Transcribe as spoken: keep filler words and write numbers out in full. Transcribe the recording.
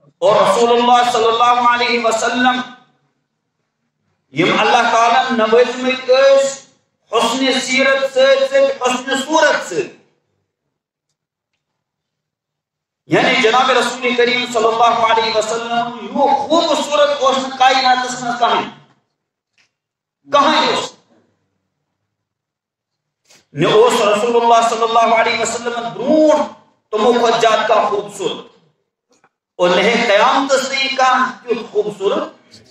और रसूलुल्लाह सल्लल्लाहु अलैहि वसल्लम यम अल्लाह ताला नवाजमत हुस्न सीरत से हुस्न सूरत से, यानी जनाब रसूल करीम सल्लल्लाहु अलैहि वसल्लम यो खूबसूरत और कायनात में कहीं कहीं न उस रसूलुल्लाह सल्लल्लाहु अलैहि वसल्लम ब्रूह तुमो खजात का खूबसूरत और नहीं क़यामत से का क्यों खूबसूरत